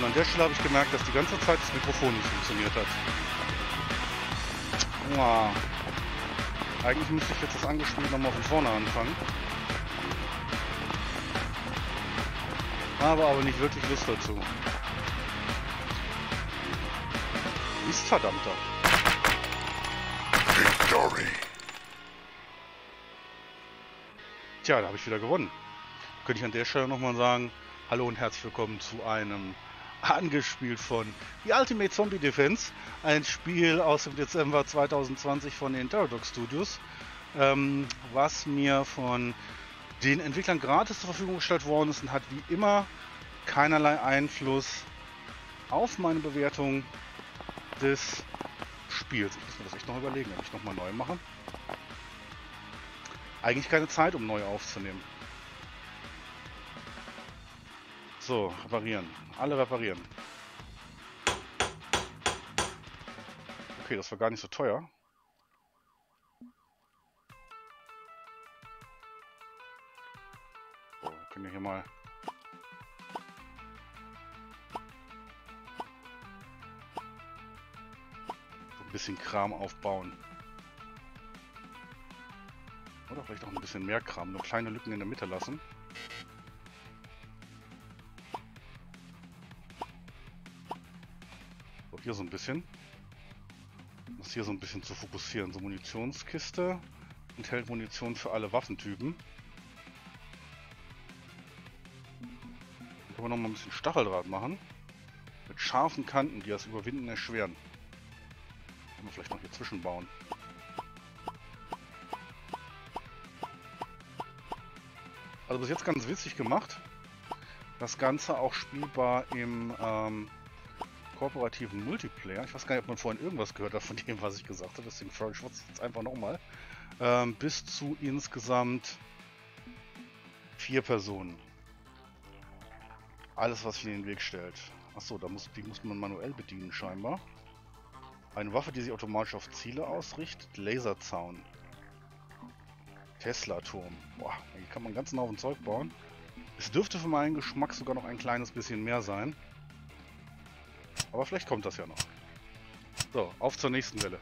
an der Stelle habe ich gemerkt, dass die ganze Zeit das Mikrofon nicht funktioniert hat. Ja. Eigentlich müsste ich jetzt das Angespielt nochmal von vorne anfangen. Habe aber nicht wirklich Lust dazu. Ist verdammter. Victory. Tja, da habe ich wieder gewonnen. Könnte ich an der Stelle nochmal sagen, hallo und herzlich willkommen zu einem angespielt von The Ultimate Zombie Defense, ein Spiel aus dem Dezember 2020 von den Teradox Studios, was mir von den Entwicklern gratis zur Verfügung gestellt worden ist und hat wie immer keinerlei Einfluss auf meine Bewertung des Spiels. Ich muss mir das echt noch überlegen, ob ich nochmal neu mache. Eigentlich keine Zeit, um neu aufzunehmen. So, reparieren. Alle reparieren. Okay, das war gar nicht so teuer. So, wir können hier mal so ein bisschen Kram aufbauen. Oder vielleicht auch ein bisschen mehr Kram, nur kleine Lücken in der Mitte lassen. So, hier so ein bisschen. Um das hier so ein bisschen zu fokussieren. So, Munitionskiste. Enthält Munition für alle Waffentypen. Hier können wir noch mal ein bisschen Stacheldraht machen. Mit scharfen Kanten, die das Überwinden erschweren. Können wir vielleicht noch hier zwischenbauen. Also bis jetzt ganz witzig gemacht. Das Ganze auch spielbar im kooperativen Multiplayer. Ich weiß gar nicht, ob man vorhin irgendwas gehört hat von dem, was ich gesagt habe. Deswegen frage ich jetzt einfach nochmal. Bis zu insgesamt 4 Personen. Alles, was sich in den Weg stellt. Achso, die muss man manuell bedienen scheinbar. Eine Waffe, die sich automatisch auf Ziele ausrichtet. Laserzaun. Tesla-Turm. Boah, hier kann man einen ganzen Haufen Zeug bauen. Es dürfte für meinen Geschmack sogar noch ein kleines bisschen mehr sein. Aber vielleicht kommt das ja noch. So, auf zur nächsten Welle.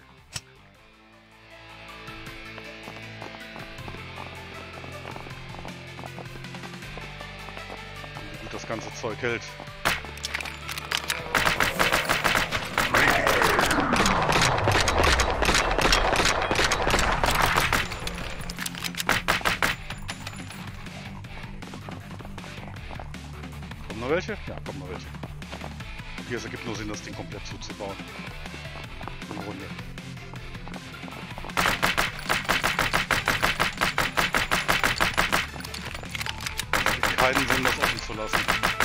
Wie gut das ganze Zeug hält. Kommen noch welche? Ja, kommen noch welche. Okay, es ergibt nur Sinn, das Ding komplett zuzubauen. Im Grunde. Es gibt keinen Sinn, das offen zu lassen.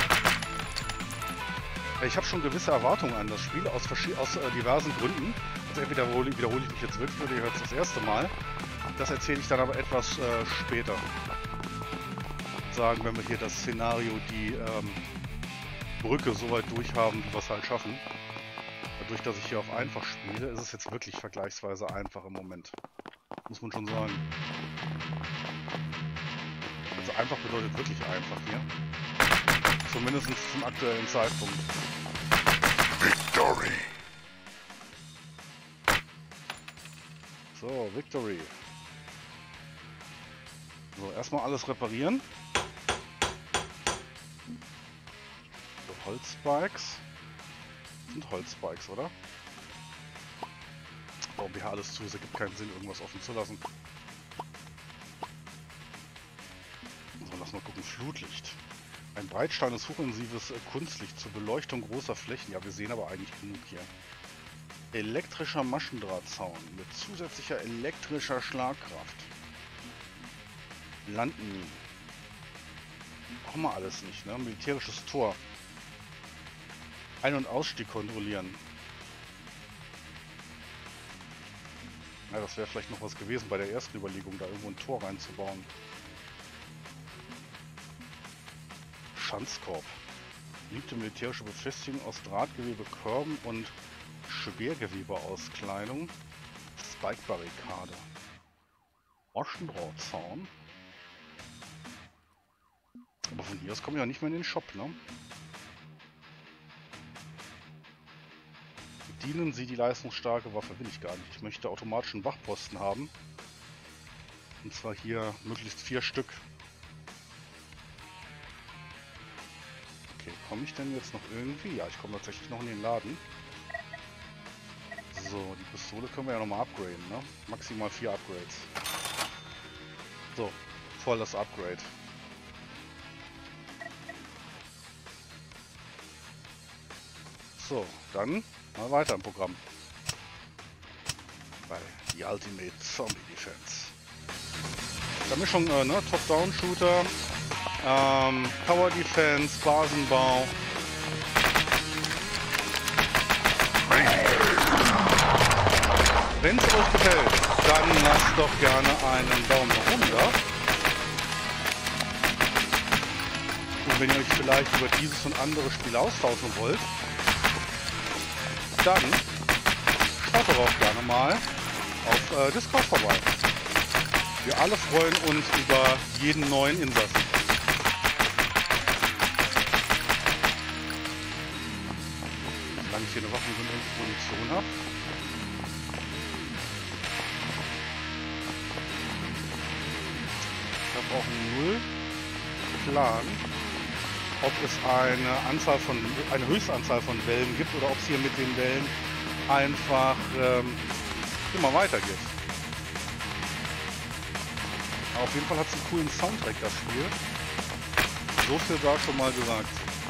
Ich habe schon gewisse Erwartungen an das Spiel, aus diversen Gründen. Also entweder wiederhole ich mich jetzt wirklich oder ihr hört es das erste Mal. Das erzähle ich dann aber etwas später. Sagen, wenn wir hier das Szenario, die Brücke so weit durch haben, wie wir es halt schaffen. Dadurch, dass ich hier auf einfach spiele, ist es jetzt wirklich vergleichsweise einfach im Moment. Muss man schon sagen. Also einfach bedeutet wirklich einfach hier. Zumindest zum aktuellen Zeitpunkt. Victory. So, Victory. So, erstmal alles reparieren. So, Holzspikes. Das sind Holzspikes, oder? Bauen wir hier alles zu, es ergibt keinen Sinn, irgendwas offen zu lassen. So, lass mal gucken. Flutlicht. Ein Breitstein ist hochintensives Kunstlicht zur Beleuchtung großer Flächen. Ja, wir sehen aber eigentlich genug hier. Elektrischer Maschendrahtzaun mit zusätzlicher elektrischer Schlagkraft. Landminen. Brauchen wir alles nicht, ne? Militärisches Tor. Ein- und Ausstieg kontrollieren. Ja, das wäre vielleicht noch was gewesen bei der ersten Überlegung, da irgendwo ein Tor reinzubauen. Schanzkorb. Beliebte militärische Befestigung aus Drahtgewebe, Körben und Schwergewebeauskleidung. Spike-Barrikade. Maschendrahtzaun. Aber von hier aus kommen wir ja nicht mehr in den Shop, ne? bedienen Sie die leistungsstarke Waffe. Will ich gar nicht. Ich möchte automatischen Wachposten haben. Und zwar hier möglichst 4 Stück. Okay, komme ich denn jetzt noch irgendwie? Ja, ich komme tatsächlich noch in den Laden. So, die Pistole können wir ja nochmal upgraden, ne? Maximal 4 Upgrades. So, voll das Upgrade. So, dann mal weiter im Programm. Bei The Ultimate Zombie Defense. Da Mischung, ne? Top-Down-Shooter, Tower Defense, Basenbau. Wenn es euch gefällt, dann lasst doch gerne einen Daumen nach oben da. Und wenn ihr euch vielleicht über dieses und andere Spiel austauschen wollt, dann schaut doch auch gerne mal auf Discord vorbei. Wir alle freuen uns über jeden neuen Insassen. Solange ich hier eine Waffe und Munition habe. Ich habe auch null Plan, ob es eine Höchstanzahl von Wellen gibt oder ob es hier mit den Wellen einfach immer weitergeht. Aber auf jeden Fall hat es einen coolen Soundtrack, das Spiel. So viel war schon mal gesagt.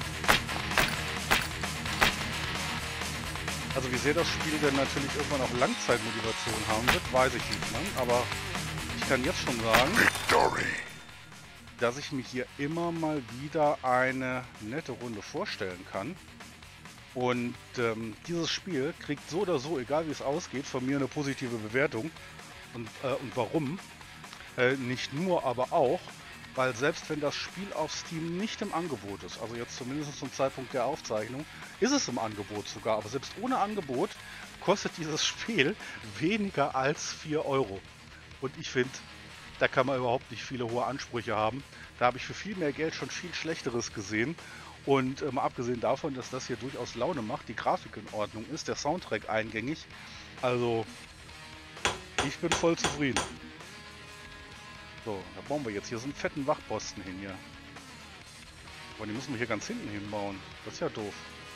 Also wie sehr das Spiel denn natürlich irgendwann auch Langzeitmotivation haben wird, weiß ich nicht. Ne? Aber ich kann jetzt schon sagen, dass ich mir hier immer mal wieder eine nette Runde vorstellen kann. Und dieses Spiel kriegt so oder so, egal wie es ausgeht, von mir eine positive Bewertung. Und warum? Nicht nur, aber auch, weil selbst wenn das Spiel auf Steam nicht im Angebot ist, also jetzt zumindest zum Zeitpunkt der Aufzeichnung, ist es im Angebot sogar, aber selbst ohne Angebot kostet dieses Spiel weniger als 4 Euro. Und ich finde, da kann man überhaupt nicht viele hohe Ansprüche haben. Da habe ich für viel mehr Geld schon viel Schlechteres gesehen. Und mal abgesehen davon, dass das hier durchaus Laune macht, die Grafik in Ordnung ist, der Soundtrack eingängig. Also, ich bin voll zufrieden. So, da bauen wir jetzt hier so einen fetten Wachposten hin hier. Aber die müssen wir hier ganz hinten hinbauen. Das ist ja doof.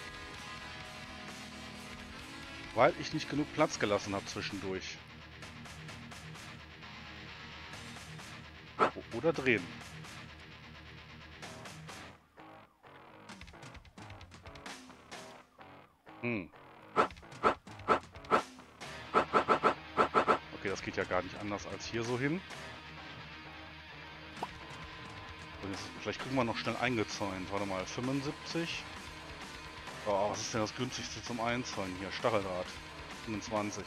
Weil ich nicht genug Platz gelassen habe zwischendurch. Oder drehen. Okay, das geht ja gar nicht anders als hier so hin. Und jetzt, vielleicht kriegen wir noch schnell eingezäunt. Warte mal, 75. Oh, was ist denn das günstigste zum Einzäunen hier? Stacheldraht. 25.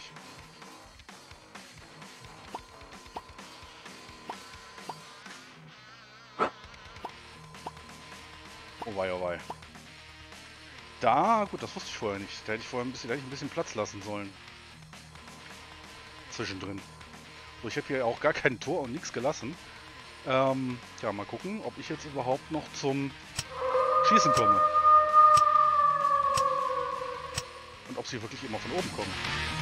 Oh wei, oh wei. Da, gut, das wusste ich vorher nicht. Da hätte ich vorher ein bisschen Platz lassen sollen. Zwischendrin. So, ich habe hier auch gar kein Tor und nichts gelassen. Ja, mal gucken, ob ich jetzt überhaupt noch zum Schießen komme. Und ob sie wirklich immer von oben kommen.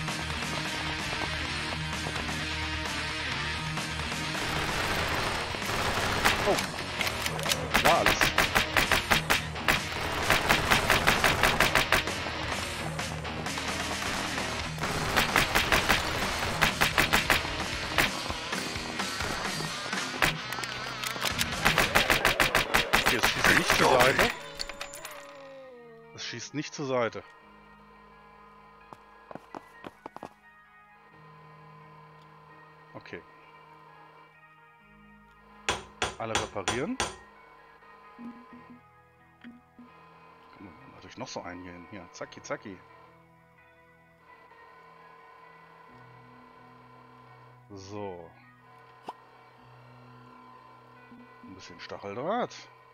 Oh, war alles. Es schießt nicht zur Seite. Okay. Alle reparieren. Kann man natürlich noch so einen hier hin. Hier, zacki, zacki. So. Ein bisschen Stacheldraht.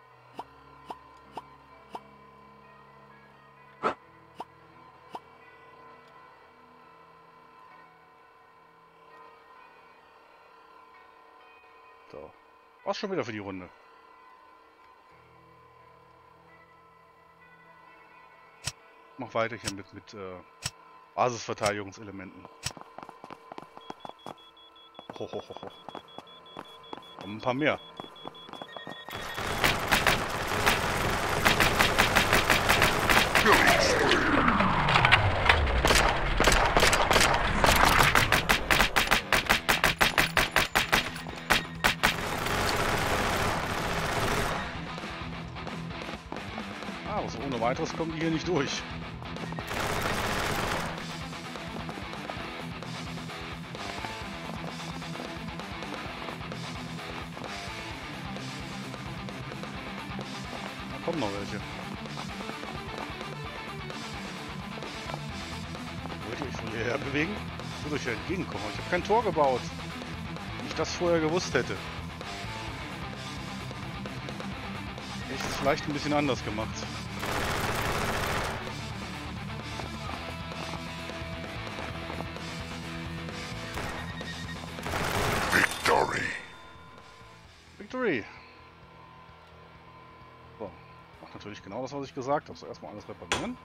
So. War's schon wieder für die Runde. Mach weiter hier mit Basisverteidigungselementen. Ho, ho, ho, ho. Kommen ein paar mehr. Aber so ohne weiteres kommen die hier nicht durch. Da kommen noch welche. Wollt ihr euch von hierher bewegen? Ich würde euch ja entgegenkommen. Ich habe kein Tor gebaut. Wenn ich das vorher gewusst hätte. Hätte ich es vielleicht ein bisschen anders gemacht. Victory! So, macht natürlich genau das, was ich gesagt habe. So, erstmal alles reparieren.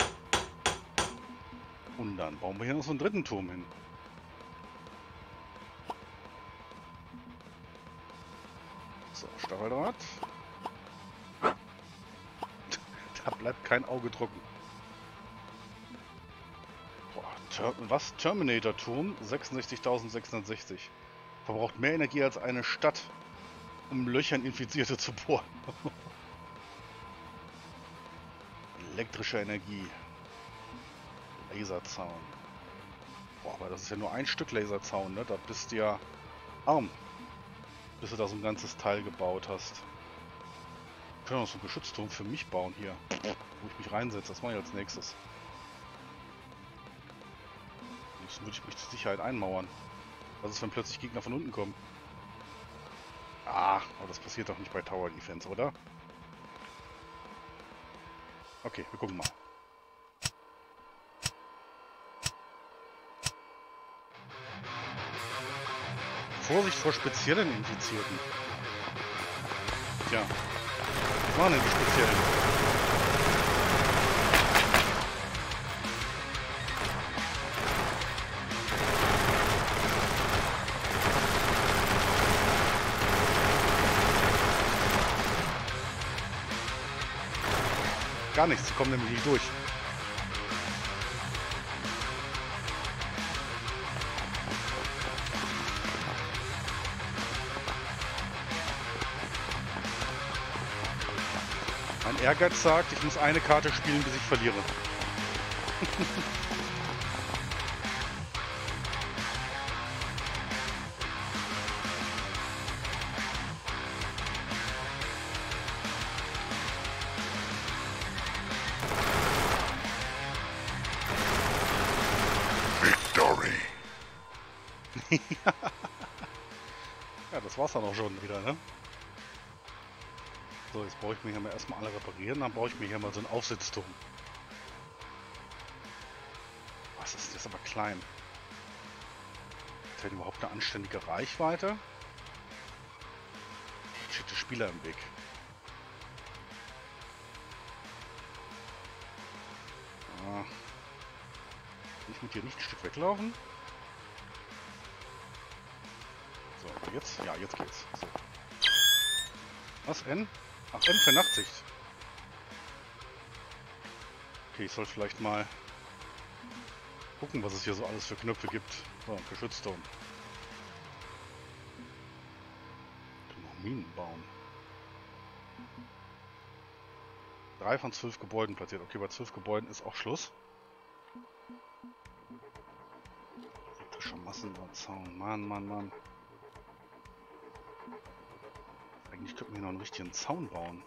Und dann bauen wir hier noch so einen dritten Turm hin. So, Stacheldraht. Da bleibt kein Auge trocken. Boah, was? Terminator-Turm? 66.660. Verbraucht mehr Energie als eine Stadt, um Löcher in Infizierte zu bohren. Elektrische Energie. Laserzaun. Boah, aber das ist ja nur ein Stück Laserzaun, ne? Da bist du ja arm, bis du da so ein ganzes Teil gebaut hast. Ich kann auch so einen Geschützturm für mich bauen hier, wo ich mich reinsetze. Das mache ich als nächstes. Jetzt würde ich mich zur Sicherheit einmauern. Was ist, wenn plötzlich Gegner von unten kommen? Ah, aber das passiert doch nicht bei Tower Defense, oder? Okay, wir gucken mal. Vorsicht vor speziellen Infizierten. Tja, was waren denn die speziellen? Gar nichts, sie kommen nämlich nicht durch. Mein Ehrgeiz sagt, ich muss eine Karte spielen, bis ich verliere. Ja, das war's dann auch schon wieder, ne? So, jetzt brauche ich mir hier mal erstmal alle reparieren, dann baue ich mir hier mal so einen Aufsitzturm. Was ist das aber klein? Hat der überhaupt eine anständige Reichweite? Steht der Spieler im Weg. Ah. Kann ich mit dir nicht ein Stück weglaufen? So, jetzt? Ja, jetzt geht's. So. Was? N? Ach, N für Nachtsicht. Okay, ich soll vielleicht mal gucken, was es hier so alles für Knöpfe gibt. So, Geschützturm. Ich kann noch Minen bauen. 3 von 12 Gebäuden platziert. Okay, bei 12 Gebäuden ist auch Schluss. Elektrischer Massenzaun. Mann, Mann, Mann. Eigentlich könnten wir hier noch einen richtigen Zaun bauen.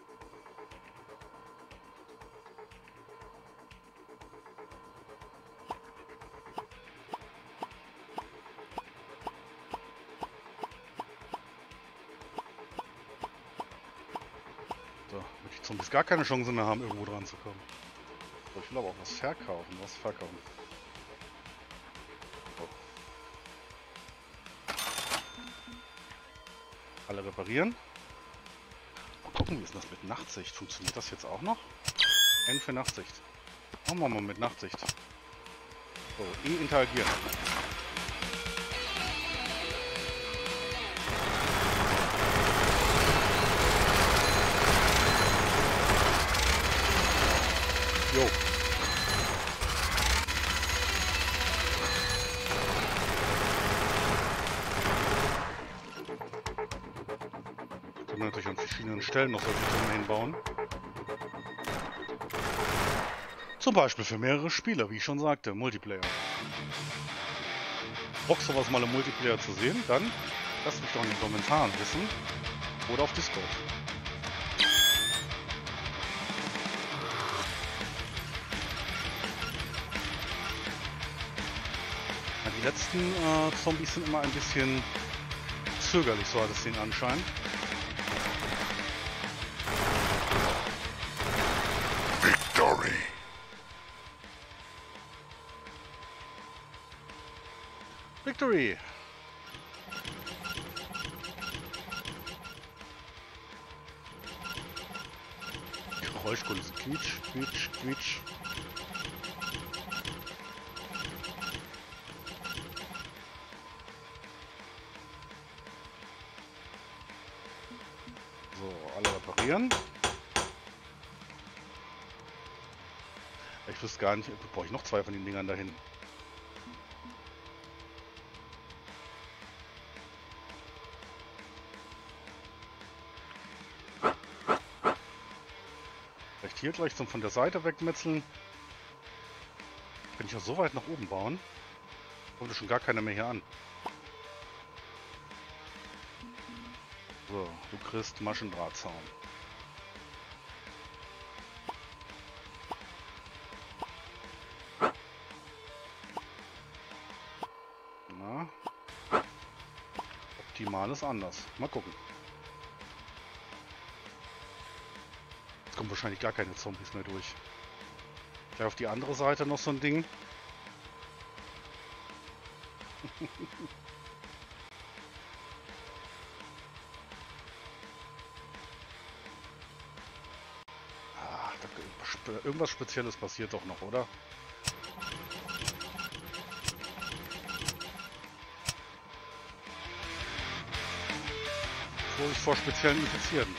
So, damit die Zombies gar keine Chance mehr haben, irgendwo dran zu kommen. So, ich will aber auch was verkaufen. Was verkaufen? So. Alle reparieren. Mal gucken, wie ist das mit Nachtsicht? Funktioniert das jetzt auch noch? N für Nachtsicht. Machen wir mal mit Nachtsicht. So, E interagieren. Jo. Können wir natürlich an verschiedenen Stellen noch solche Türme hinbauen. Zum Beispiel für mehrere Spieler, wie ich schon sagte, Multiplayer. Bock sowas mal im Multiplayer zu sehen, dann lasst mich doch in den Kommentaren wissen oder auf Discord. Ja, die letzten Zombies sind immer ein bisschen zögerlich, so hat es den Anschein. Victory! Victory! Geräuschkulisse. Quietsch, quietsch, quietsch. So, alle reparieren. Ich wüsste gar nicht, brauche ich noch 2 von den Dingern dahin. Vielleicht hier gleich zum von der Seite wegmetzeln. Kann ich auch so weit nach oben bauen. Kommt schon gar keiner mehr hier an. So, du kriegst Maschendrahtzaun. Na, optimal ist anders. Mal gucken. Jetzt kommen wahrscheinlich gar keine Zombies mehr durch. Gleich auf die andere Seite noch so ein Ding. Ach, irgendwas Spezielles passiert doch noch, oder? Vorsicht vor speziellen Infizierten.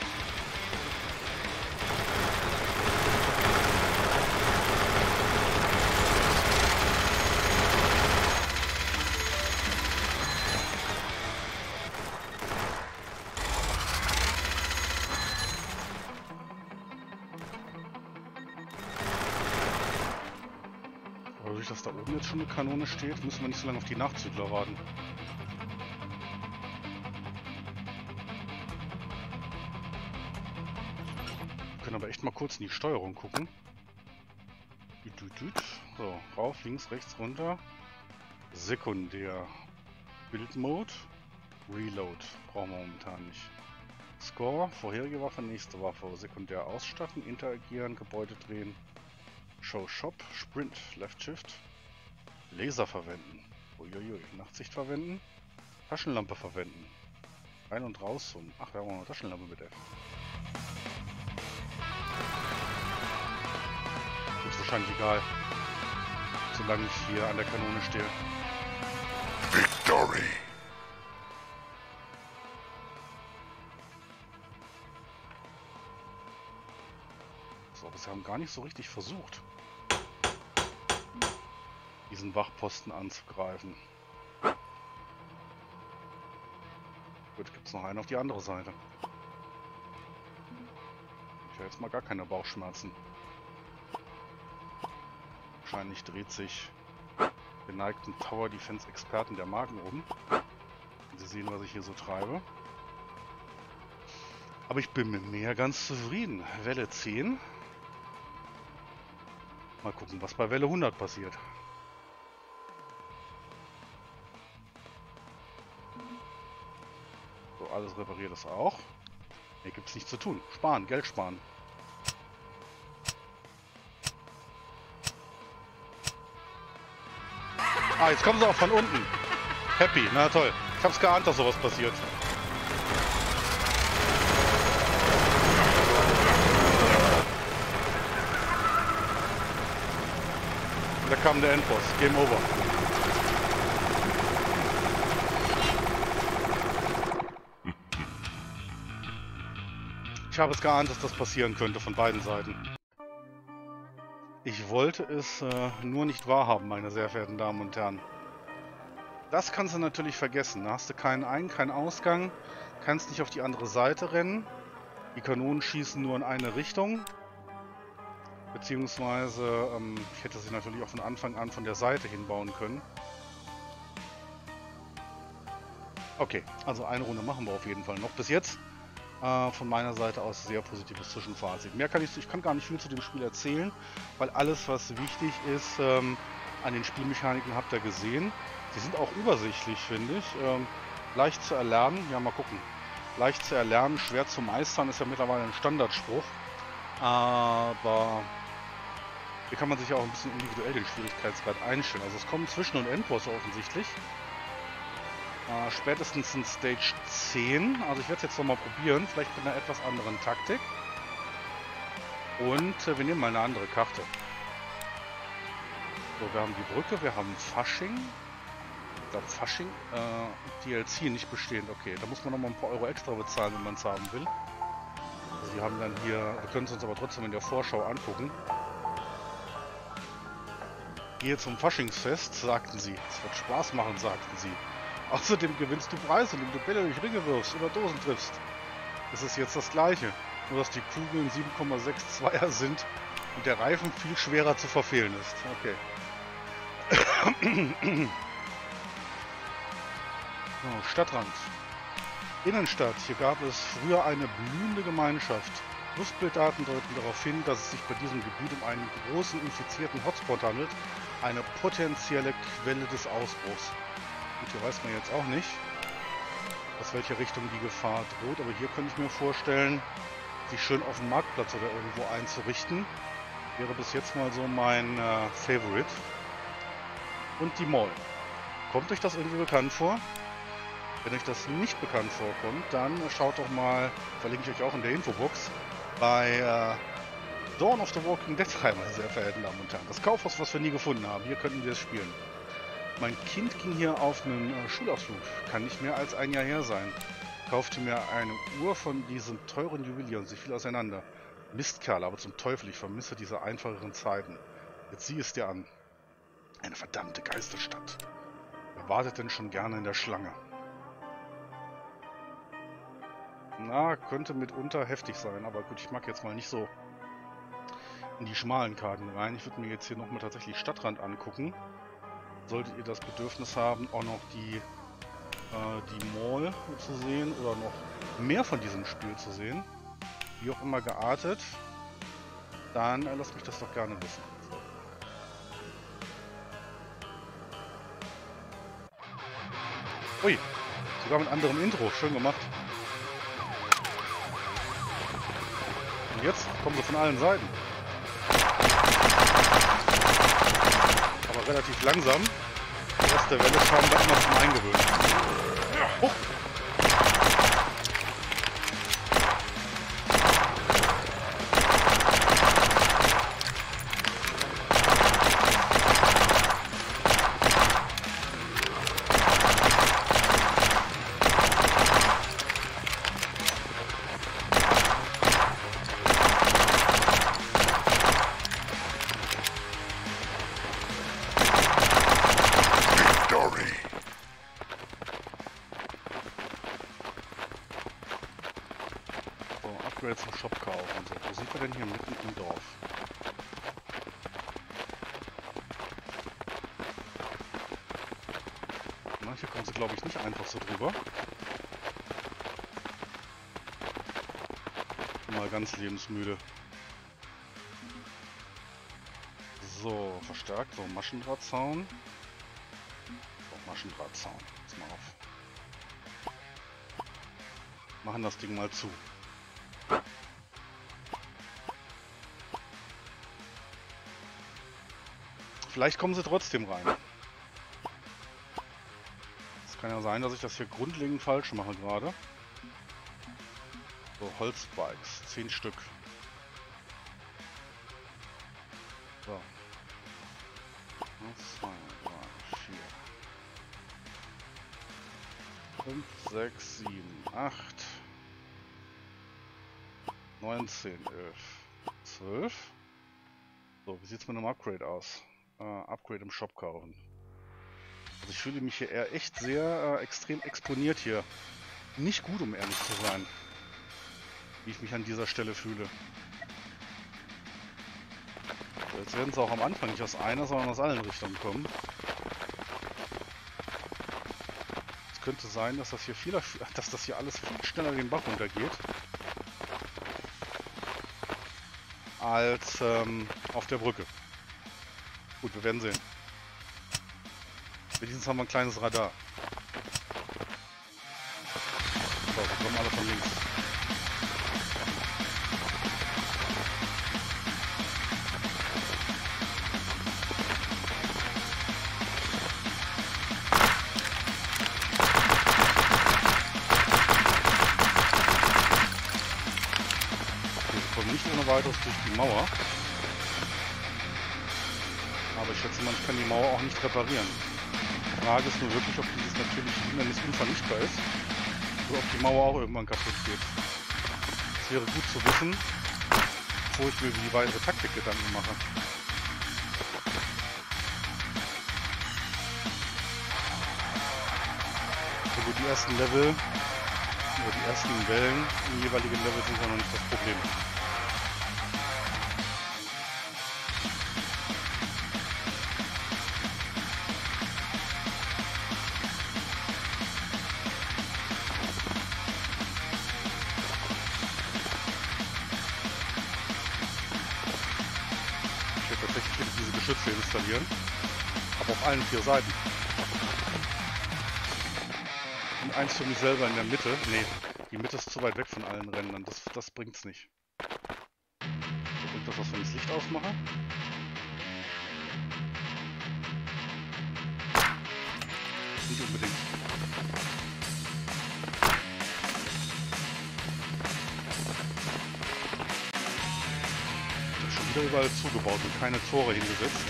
Dadurch, dass da oben jetzt schon eine Kanone steht, müssen wir nicht so lange auf die Nachzügler warten. Wir können aber echt mal kurz in die Steuerung gucken. So, rauf, links, rechts, runter. Sekundär. Build Mode. Reload. Brauchen wir momentan nicht. Score, vorherige Waffe, nächste Waffe. Sekundär ausstatten, interagieren, Gebäude drehen. Show Shop, Sprint, Left Shift. Laser verwenden. Uiuiui, Nachtsicht verwenden. Taschenlampe verwenden. Rein und raus zum. Ach, wir haben auch eine Taschenlampe mit F. Ist wahrscheinlich egal. Solange ich hier an der Kanone stehe. Victory! So, aber sie haben gar nicht so richtig versucht, diesen Wachposten anzugreifen. Gut, gibt es noch einen auf die andere Seite. Ich habe jetzt mal gar keine Bauchschmerzen. Wahrscheinlich dreht sich geneigten Tower Defense Experten der Magen um. Sie sehen, was ich hier so treibe. Aber ich bin mit mir ganz zufrieden. Welle 10. Mal gucken, was bei Welle 100 passiert. So, alles repariert ist auch. Hier gibt es nichts zu tun. Sparen, Geld sparen. Ah, jetzt kommen sie auch von unten. Happy, na toll. Ich hab's geahnt, dass sowas passiert. Da kam der Endboss. Game over. Ich habe es geahnt, dass das passieren könnte von beiden Seiten. Ich wollte es nur nicht wahrhaben, meine sehr verehrten Damen und Herren. Das kannst du natürlich vergessen. Da hast du keinen Ein-, keinen Ausgang, kannst nicht auf die andere Seite rennen. Die Kanonen schießen nur in eine Richtung. Beziehungsweise, ich hätte sie natürlich auch von Anfang an von der Seite hinbauen können. Okay, also eine Runde machen wir auf jeden Fall noch. Bis jetzt von meiner Seite aus sehr positives Zwischenfazit. Mehr kann ich kann gar nicht viel zu dem Spiel erzählen, weil alles, was wichtig ist, an den Spielmechaniken habt ihr gesehen. Die sind auch übersichtlich, finde ich. Leicht zu erlernen, ja mal gucken. Leicht zu erlernen, schwer zu meistern, ist ja mittlerweile ein Standardspruch. Aber hier kann man sich ja auch ein bisschen individuell den Schwierigkeitsgrad einstellen. Also es kommen Zwischen- und Endbosse offensichtlich. Spätestens in Stage 10. Also ich werde es jetzt nochmal probieren, vielleicht mit einer etwas anderen Taktik. Und wir nehmen mal eine andere Karte. So, wir haben die Brücke, wir haben Fasching. Ich glaube Fasching, DLC nicht bestehend. Okay, da muss man nochmal ein paar Euro extra bezahlen, wenn man es haben will. Also die haben dann hier, wir können es uns aber trotzdem in der Vorschau angucken. Gehe zum Faschingsfest, sagten sie. Es wird Spaß machen, sagten sie. Außerdem gewinnst du Preise, indem du Bälle durch Ringe wirfst oder Dosen triffst. Das ist jetzt das Gleiche. Nur dass die Kugeln 7,62er sind und der Reifen viel schwerer zu verfehlen ist. Okay. So, Stadtrand. Innenstadt. Hier gab es früher eine blühende Gemeinschaft. Luftbilddaten deuten darauf hin, dass es sich bei diesem Gebiet um einen großen infizierten Hotspot handelt. Eine potenzielle Quelle des Ausbruchs. Gut, hier weiß man jetzt auch nicht, aus welcher Richtung die Gefahr droht. Aber hier könnte ich mir vorstellen, sich schön auf dem Marktplatz oder irgendwo einzurichten. Wäre bis jetzt mal so mein Favorite. Und die Mall. Kommt euch das irgendwie bekannt vor? Wenn euch das nicht bekannt vorkommt, dann schaut doch mal, verlinke ich euch auch in der Infobox, bei Dawn of the Walking Dead rein, meine sehr verehrten Damen und Herren. Das Kaufhaus, was wir nie gefunden haben. Hier könnten wir es spielen. Mein Kind ging hier auf einen Schulausflug. Kann nicht mehr als ein Jahr her sein. Kaufte mir eine Uhr von diesem teuren Juwelier und sie fiel auseinander. Mistkerl, aber zum Teufel, ich vermisse diese einfacheren Zeiten. Jetzt sieh es dir an. Eine verdammte Geisterstadt. Wer wartet denn schon gerne in der Schlange? Na, könnte mitunter heftig sein, aber gut, ich mag jetzt mal nicht so in die schmalen Karten rein. Ich würde mir jetzt hier nochmal tatsächlich Stadtrand angucken. Solltet ihr das Bedürfnis haben, auch noch die Mall zu sehen oder noch mehr von diesem Spiel zu sehen, wie auch immer geartet, dann lasst mich das doch gerne wissen. Ui, sogar mit anderem Intro, schön gemacht. Und jetzt kommen sie von allen Seiten. Aber relativ langsam. Die erste Welle schauen wir immer zum Eingewöhnen. Oh. Zum Shop kaufen. So, wo sind wir denn hier mitten im Dorf? Na, hier kommen sie, glaube ich, nicht einfach so drüber. Mal ganz lebensmüde. So, verstärkt. So, Maschendrahtzaun. So, Maschendrahtzaun. Jetzt mal auf. Machen das Ding mal zu. Vielleicht kommen sie trotzdem rein. Es kann ja sein, dass ich das hier grundlegend falsch mache gerade. So, Holzspikes, 10 Stück. So. 5, 6, 7, 8, 19, 11, 12. So, wie sieht es mit einem Upgrade aus? Upgrade im Shop kaufen. Also ich fühle mich hier eher echt sehr extrem exponiert hier. Nicht gut, um ehrlich zu sein. Wie ich mich an dieser Stelle fühle. So, jetzt werden sie auch am Anfang nicht aus einer, sondern aus allen Richtungen kommen. Es könnte sein, dass das hier alles viel schneller den Bach runtergeht. Als auf der Brücke. Gut, wir werden sehen. Wenigstens haben wir ein kleines Radar. So, wir kommen alle von links. Wir kommen nicht ohne weiteres durch die Mauer. Aber ich schätze mal, ich kann die Mauer auch nicht reparieren. Die Frage ist nur wirklich, ob dieses natürliche Hindernis unvernichtbar ist. Oder ob die Mauer auch irgendwann kaputt geht. Es wäre gut zu wissen, bevor ich mir die weitere Taktik Gedanken mache. So gut, die ersten Level, oder die ersten Wellen im jeweiligen Level sind ja noch nicht das Problem. Diese Geschütze installieren, aber auf allen 4 Seiten. Und eins für mich selber in der Mitte. Nee, die Mitte ist zu weit weg von allen Rändern. Das bringt's nicht. Bringt das was, wenn ich das Licht ausmache? Nicht unbedingt. Wieder überall zugebaut und keine Tore hingesetzt.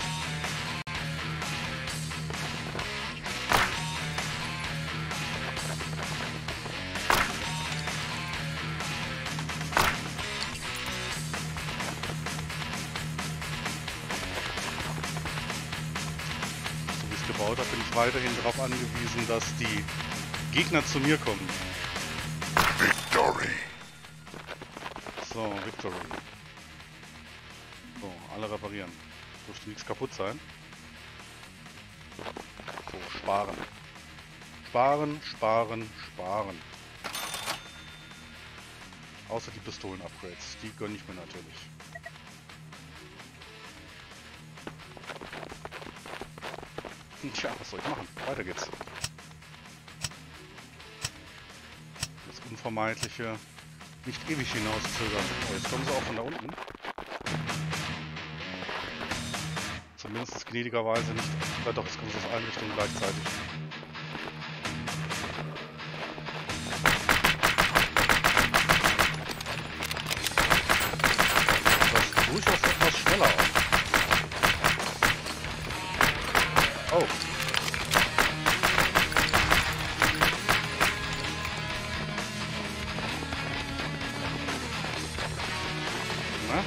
So wie ich es gebaut habe, bin ich weiterhin darauf angewiesen, dass die Gegner zu mir kommen. Victory. So, Victory. So, alle reparieren. Dürfte nichts kaputt sein. So, sparen. Sparen, sparen, sparen. Außer die Pistolen-Upgrades. Die gönne ich mir natürlich. Tja, was soll ich machen? Weiter geht's. Das Unvermeidliche nicht ewig hinauszögern. Oh, jetzt kommen sie auch von da unten. Zumindest gnädigerweise nicht. Ja doch, es kommt aus allen Richtungen gleichzeitig. Das ist durchaus etwas schneller aus. Oh. Na?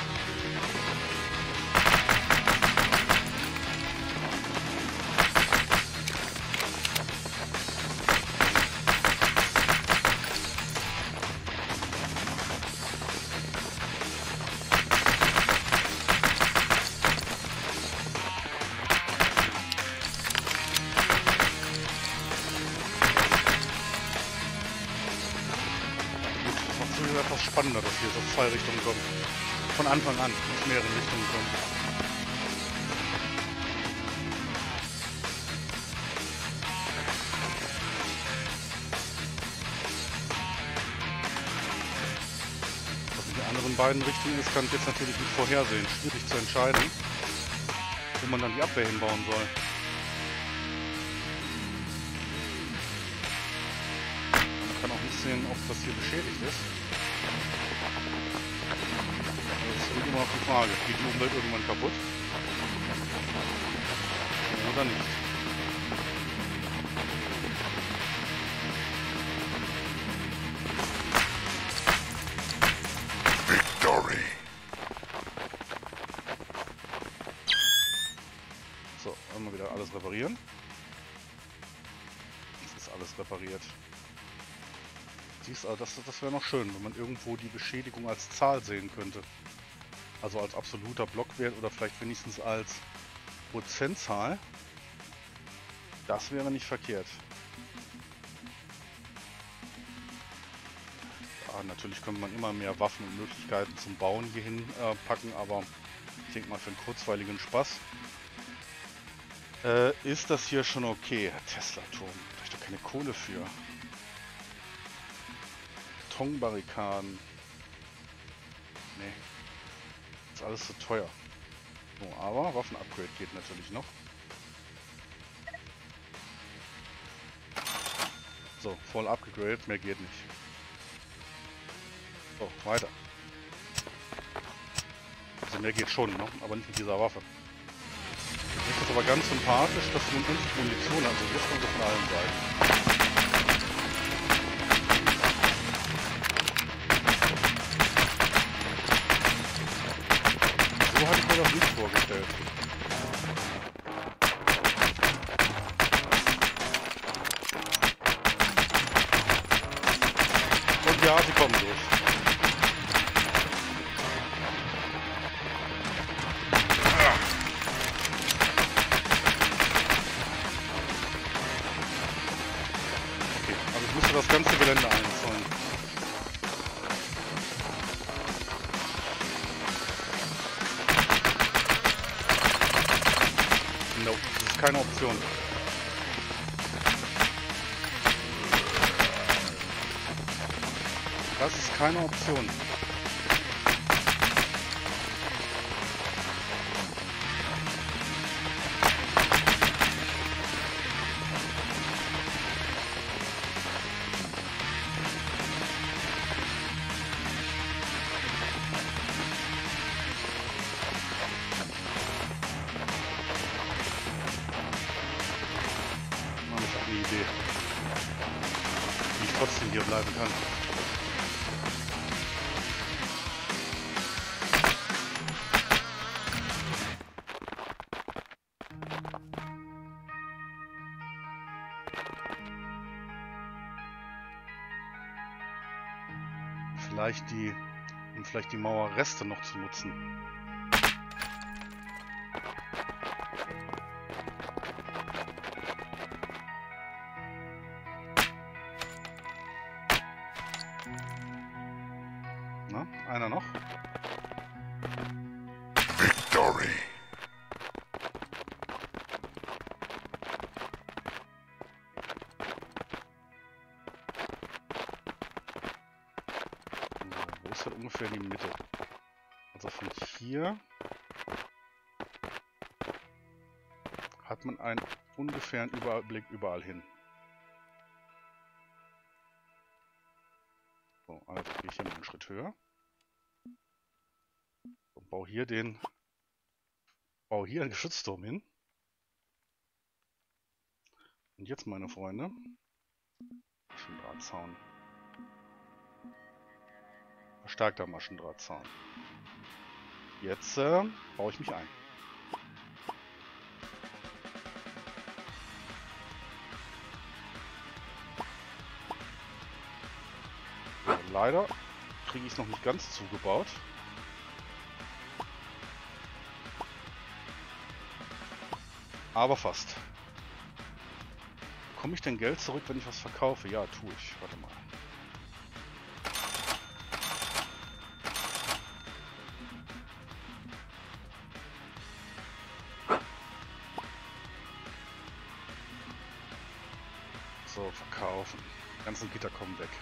Etwas spannender, dass hier so 2 Richtungen kommen. Von Anfang an, aus mehreren Richtungen kommen. Was in den anderen beiden Richtungen ist, kann ich jetzt natürlich nicht vorhersehen. Schwierig zu entscheiden, wo man dann die Abwehr hinbauen soll. Man kann auch nicht sehen, ob das hier beschädigt ist. Das ist immer noch die Frage, geht die Umwelt irgendwann kaputt? Oder nicht? reparieren? Das ist alles repariert. Siehst du, das wäre noch schön, wenn man irgendwo die Beschädigung als Zahl sehen könnte. Also als absoluter Blockwert oder vielleicht wenigstens als Prozentzahl. Das wäre nicht verkehrt. Ja, natürlich könnte man immer mehr Waffen und Möglichkeiten zum Bauen hierhin packen, aber ich denke mal für einen kurzweiligen Spaß ist das hier schon okay. Tesla-Turm, da habe ich doch keine Kohle für. Betonbarrikaden. Nee. Ist alles zu teuer. So, aber Waffen-Upgrade geht natürlich noch. So, voll abgegradet, mehr geht nicht. So, weiter. Also mehr geht schon, ne? Aber nicht mit dieser Waffe. Das ist aber ganz sympathisch, dass du unendlich Munition hast. Also das kommt von allen Seiten. So hatte ich mir das nicht vorgestellt. Und ja, sie kommen durch. Okay, also ich müsste das ganze Gelände einzäunen. Nope, das ist keine Option. Das ist keine Option. Mann, ich habe eine Idee, wie ich trotzdem hier bleiben kann. Vielleicht die Mauerreste noch zu nutzen. Na, einer noch? Victory. Wo ist halt ungefähr die Mitte? Also von hier hat man einen ungefähren Überblick überall hin. So, also gehe ich hier mal einen Schritt höher. Und baue hier einen Geschützturm hin. Und jetzt, meine Freunde, Maschendrahtzaun. Verstärkter Maschendrahtzaun. Jetzt baue ich mich ein. Ja, leider kriege ich es noch nicht ganz zugebaut. Aber fast. Bekomme ich denn Geld zurück, wenn ich was verkaufe? Ja, tue ich. Warte mal. So, verkaufen. Die ganzen Gitter kommen weg.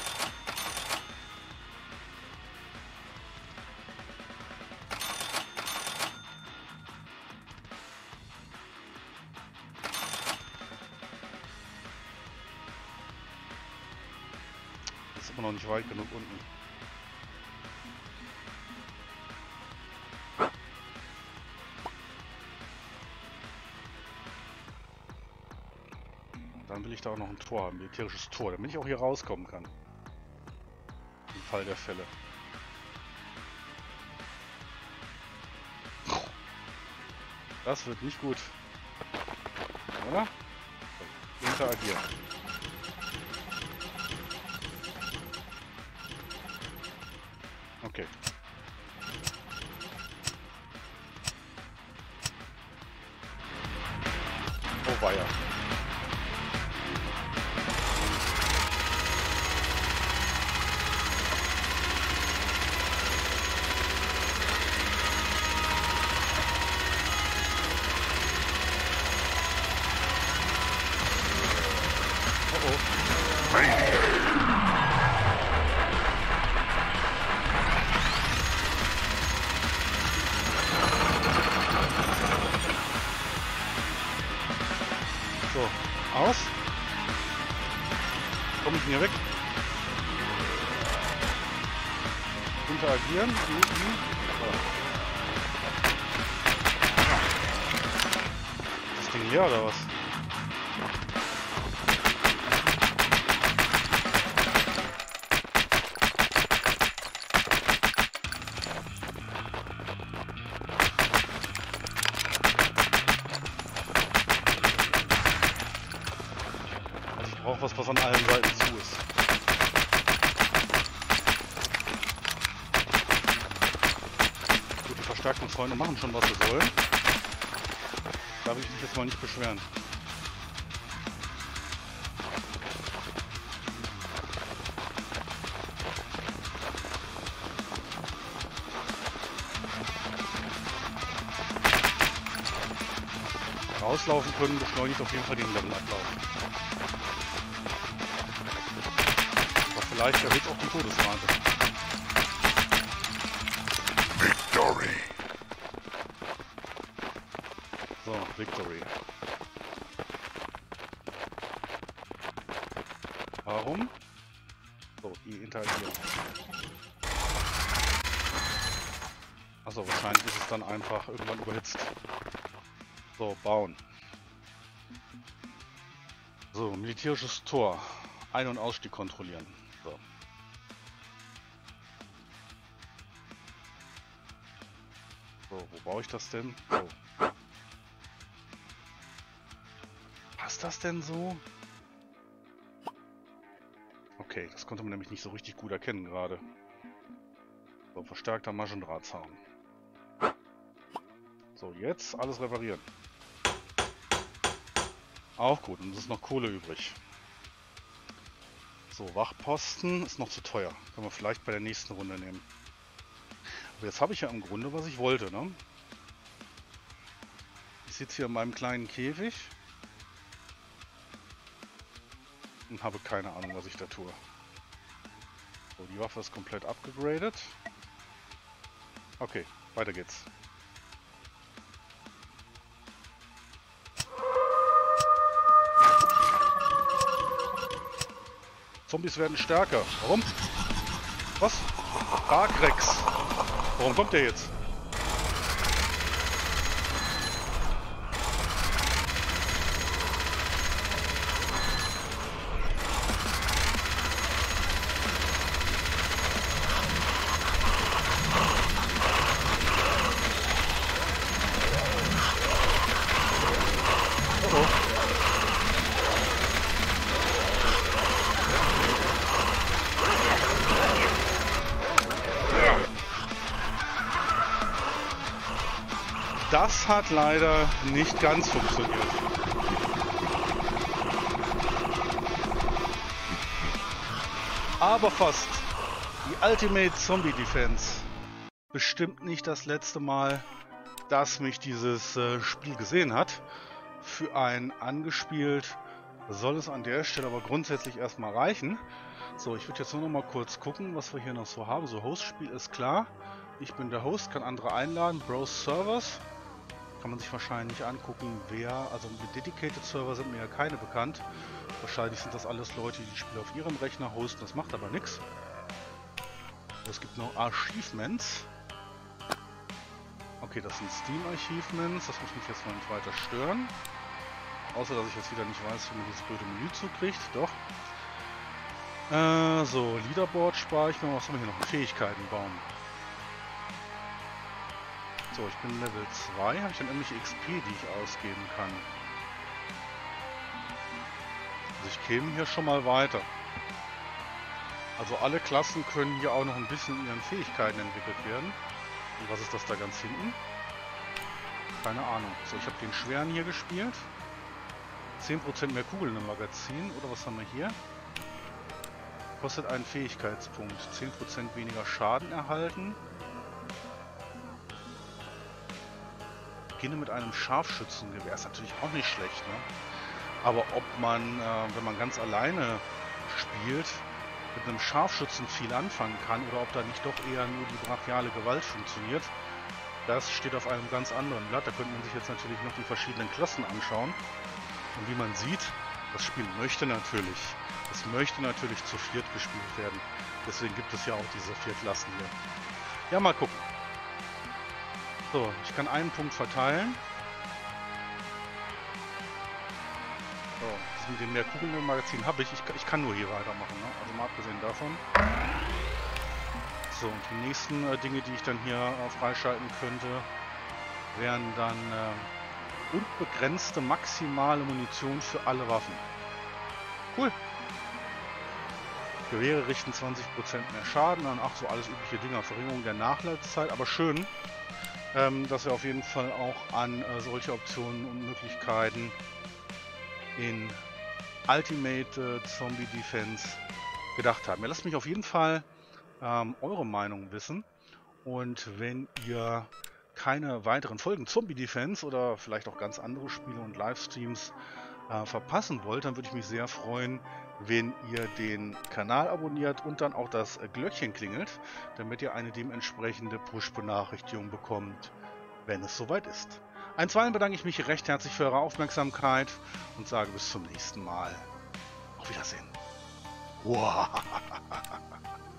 Ist immer noch nicht weit genug unten. Dann will ich da auch noch ein Tor haben, ein militärisches Tor, damit ich auch hier rauskommen kann. Im Fall der Fälle. Das wird nicht gut. oder? So, interagieren. Okay. Oh weia. So, aus. Komme ich denn hier weg? Interagieren. So. Das Ding leer oder was? Ich brauche was an allen Seiten zu ist. Gut, die Verstärkungsfreunde machen schon, was sie sollen. Da will ich mich jetzt mal nicht beschweren. Rauslaufen können beschleunigt auf jeden Fall den Levelablauf. Vielleicht erhöht auch die Todesrate. Victory. So, Victory. Warum? So, die interagieren. Achso, wahrscheinlich ist es dann einfach irgendwann überhitzt. So, bauen. So, militärisches Tor. Ein- und Ausstieg kontrollieren. So. So, wo baue ich das denn? So. Passt das denn so? Okay, das konnte man nämlich nicht so richtig gut erkennen gerade. So, verstärkter Maschendrahtzaun. So, jetzt alles reparieren. Auch gut, und es ist noch Kohle übrig. So, Wachposten ist noch zu teuer. Können wir vielleicht bei der nächsten Runde nehmen. Aber jetzt habe ich ja im Grunde, was ich wollte, ne? Ich sitze hier in meinem kleinen Käfig und habe keine Ahnung, was ich da tue. So, die Waffe ist komplett abgegradet. Okay, weiter geht's. Zombies werden stärker. Warum? Was? Darkrex. Warum kommt der jetzt? Oh. Das hat leider nicht ganz funktioniert. Aber fast. Die Ultimate Zombie Defense. Bestimmt nicht das letzte Mal, dass mich dieses Spiel gesehen hat. Für ein angespielt soll es an der Stelle aber grundsätzlich erstmal reichen. So, ich würde jetzt nur noch mal kurz gucken, was wir hier noch so haben. So, Host-Spiel ist klar. Ich bin der Host, kann andere einladen. Browse Servers. Kann man sich wahrscheinlich angucken, wer, also mit Dedicated Server sind mir ja keine bekannt. Wahrscheinlich sind das alles Leute, die Spiele auf ihrem Rechner hosten, das macht aber nichts. Es gibt noch Achievements. Okay, das sind Steam-Achievements, das muss mich jetzt mal nicht weiter stören. Außer, dass ich jetzt wieder nicht weiß, wie man dieses blöde Menü zukriegt. Doch. So, Leaderboard spare ich mir. Was haben wir hier noch? Fähigkeitenbaum. So, ich bin Level 2. Habe ich dann irgendwelche XP, die ich ausgeben kann? Also ich käme hier schon mal weiter. Also alle Klassen können hier auch noch ein bisschen in ihren Fähigkeiten entwickelt werden. Und was ist das da ganz hinten? Keine Ahnung. So, ich habe den schweren hier gespielt. 10% mehr Kugeln im Magazin. Oder was haben wir hier? Kostet einen Fähigkeitspunkt. 10% weniger Schaden erhalten. Beginne mit einem Scharfschützengewehr. Ist natürlich auch nicht schlecht, ne? Aber ob man, wenn man ganz alleine spielt, mit einem Scharfschützen viel anfangen kann oder ob da nicht doch eher nur die brachiale Gewalt funktioniert, das steht auf einem ganz anderen Blatt. Da könnte man sich jetzt natürlich noch die verschiedenen Klassen anschauen. Und wie man sieht, das Spiel möchte natürlich, zu viert gespielt werden. Deswegen gibt es ja auch diese 4 Klassen hier. Ja, mal gucken. So, ich kann einen Punkt verteilen. So, das mit den mehr Kugeln im Magazin habe ich. Ich kann nur hier weitermachen, ne? Also mal abgesehen davon. So, und die nächsten Dinge, die ich dann hier freischalten könnte, wären dann unbegrenzte maximale Munition für alle Waffen. Cool. Gewehre richten 20% mehr Schaden an. Ach so, alles übliche Dinger. Verringerung der Nachladezeit. Aber schön, dass wir auf jeden Fall auch an solche Optionen und Möglichkeiten in Ultimate Zombie Defense gedacht haben. Ja, lasst mich auf jeden Fall eure Meinung wissen. Und wenn ihr keine weiteren Folgen Zombie Defense oder vielleicht auch ganz andere Spiele und Livestreams verpassen wollt, dann würde ich mich sehr freuen, wenn ihr den Kanal abonniert und dann auch das Glöckchen klingelt, damit ihr eine dementsprechende Push-Benachrichtigung bekommt, wenn es soweit ist. Einstweilen bedanke ich mich recht herzlich für eure Aufmerksamkeit und sage bis zum nächsten Mal. Auf Wiedersehen. Wow.